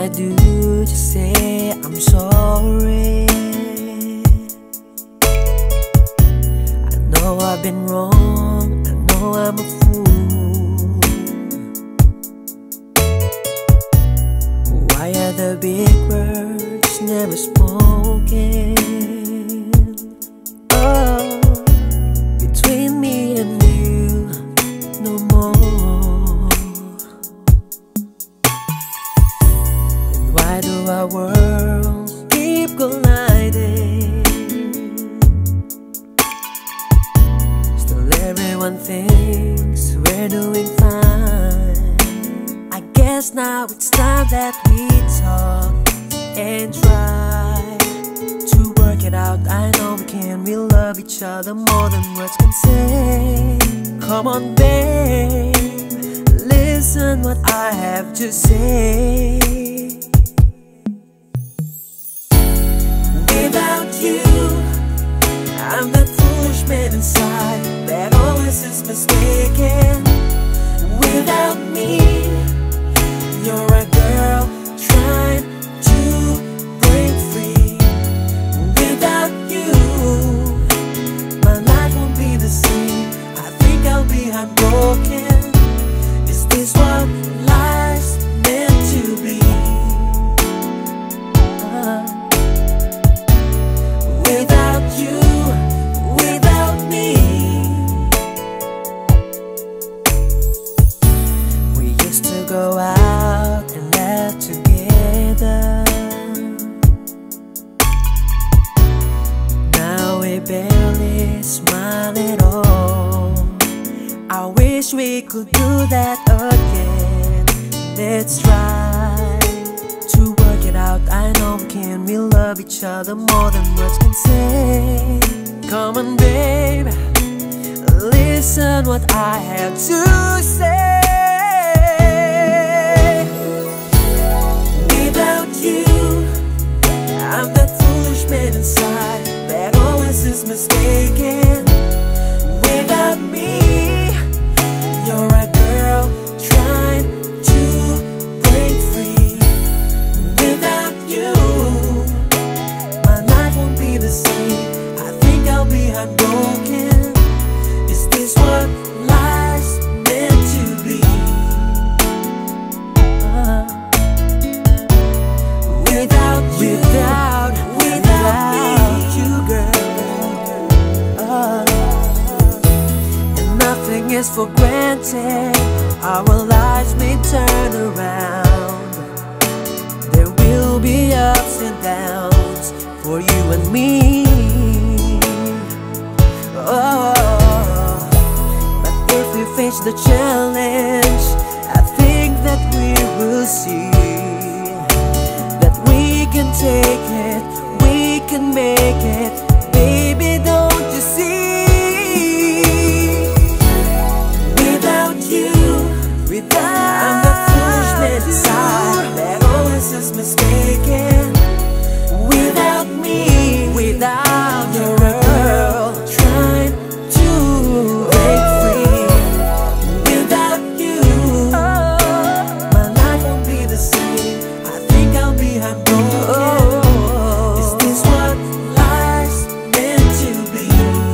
I do to say I'm sorry? I know I've been wrong, I know I'm a fool. Why are the big words never spoken? Oh, between me and you, no more. And why do our worlds keep colliding? Still everyone thinks we're doing fine. I guess now it's time that we talk and try to work it out. I know we can, we love each other more than words can say. Come on babe, listen what I have to say. Without you, I'm that foolish man inside that always is mistaken. Without me, you're a girl trying to break free. Without you, my life won't be the same. I think I'll be heartbroken. Is this what life's meant to be? Without you, without me. We used to go out and laugh together. Now we barely smile at all. I wish we could do that again. Let's try to work it out. I know we can, we love each other more than words can say. Come on babe, listen what I have to say. Without you, I'm that foolish man inside that always is mistaken. Without me, you're a girl trying to break free. Without you, my life won't be the same. I think I'll be heartbroken. Is this what life's meant to be? Without you, without you, girl. And nothing is for granted. Our lives may turn around. There will be ups and downs for you and me. Oh, but if we face the challenge, I think that we will see that we can take it, we can make it. Baby, don't you see? Without you, I'm the foolish man inside that always is mistaken. Without me, without your girl trying to break free. Without you, my life won't be the same. I think I'll be heartbroken. Is this what life's meant to be?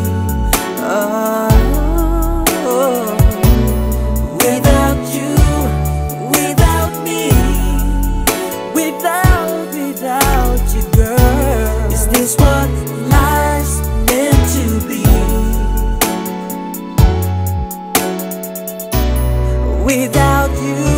Without you, without me, without you, girl. Is this what life's meant to be? Without you.